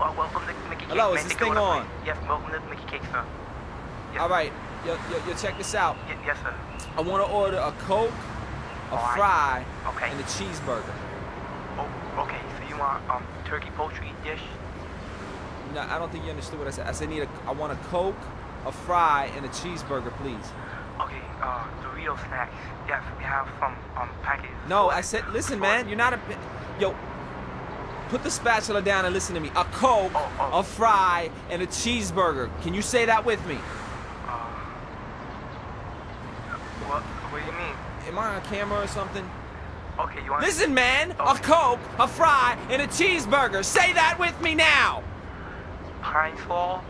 welcome to Mickey Cake. Hello, man. is this Thank you thing for the on? Yes, welcome to Mickey Cake, sir. Yes. All right, yo, check this out. Yes, sir. I want to order a Coke, a All right. fry, Okay. and a cheeseburger. Oh, okay. So you want turkey poultry dish? No, I don't think you understood what I said. I said I want a Coke, a fry, and a cheeseburger, please. Okay. Dorito snacks. Yes, we have some packages. No, I said, listen, man, you're not a... Yo, put the spatula down and listen to me. A Coke, a fry, and a cheeseburger. Can you say that with me? What do you mean? Am I on camera or something? Okay, you want... Listen, man, a Coke, a fry, and a cheeseburger. Say that with me now. Pine Sol?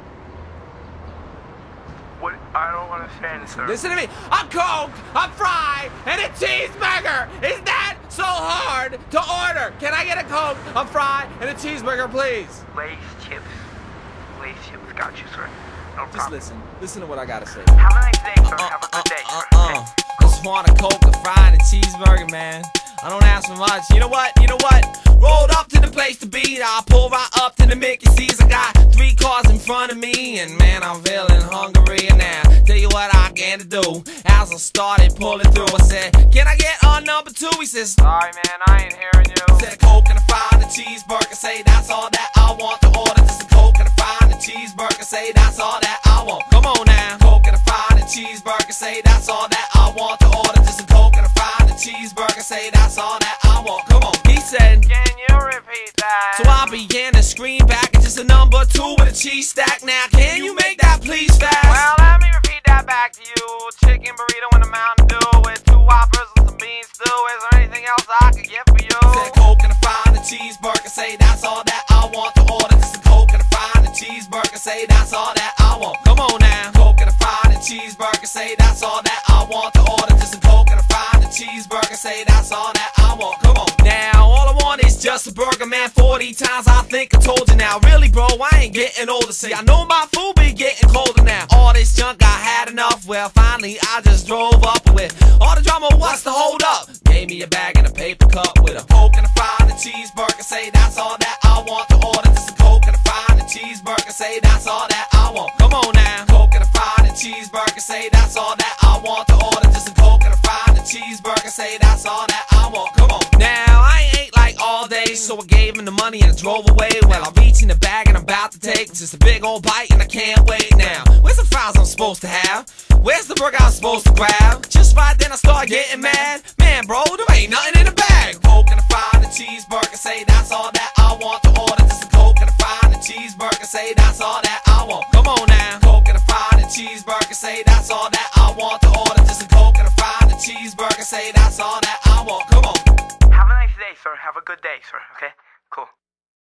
What? I don't understand, sir. Listen to me. A Coke, a fry, and a cheeseburger. Is that so hard to order? Can I get a Coke, a fry, and a cheeseburger, please? Lay's chips. Lay's chips. Got you, sir. No Just problem. listen. Listen to what I gotta say. Have a nice day, sir. Have a good day, sir. Okay. Just want a Coke, a fry, and a cheeseburger, man. I don't ask for much. You know what? Rolled up to the place to be. I pull right up to the Mickey C's. I got 3 cars in front of me, and man, I'm feeling hungry now. Tell you what I got to do. As I started pulling through, I said, "Can I get on number 2?" He says, "Sorry, man, I ain't hearing you." Said Coke and a fry and a cheeseburger. Say that's all that I want to order. Just a Coke and a fry and a cheeseburger. Say that's all that I want. Come on now. Coke and a fry and a cheeseburger. Say that's all that I want to order. Just a Coke and a fry and a cheeseburger. Say that's all that I want. Come on. He said, "Can you repeat that?" so I began to scream back. It's just a number 2 with a cheese stack. Now can you make that please fast? Well, let me repeat that back to you. Chicken burrito and a Mountain Dew with 2 Whoppers and some bean stew. Is there anything else I could get for you? Said Coke and a fry and a cheeseburger. Say that's all that I want to order. Just a Coke and a fry and a cheeseburger. Say that's all that I want. Come on now. Coke and a fry and a cheeseburger. Say that's all that I want to order. Just a Coke and a fry and a cheeseburger. Say that's all that I want. Come on. Now all I want is just a burger, man. 40 times I think I told you now. Really, bro, I ain't getting older. See, I know my food be getting colder now. All this junk, I had enough. Well, finally I just drove up with all the drama. What's the hold up? Gave me a bag and a paper cup with a Coke and a fry and a cheeseburger. Say that's all that I want to order. Just a Coke and a fry and a cheeseburger. Say that's all that I want. Come on now. Coke and a fry and a cheeseburger. Say that's all that I want to order. Just a Coke and a fry and a cheeseburger. Say that's all that I want. Come on. Now I ain't ate like all day, so I gave him the money and I drove away. Well, I reach in the bag and I'm about to take just a big old bite and I can't wait now. Where's the fries I'm supposed to have? Where's the burger I'm supposed to grab? Just right then I start getting mad. Man, bro, there ain't nothing in the bag. Coke and a fry and a cheeseburger. Say that's all that I want to order. Just a Coke and a fry and a cheeseburger. Say that's all that I want. Come on now. Coke and a fry and a cheeseburger. Say that's all that I want to order. Just a Coke and a fry and a cheeseburger. Say that's all that I want. Come on. Have a nice day, sir. Have a good day, sir. Okay? Cool.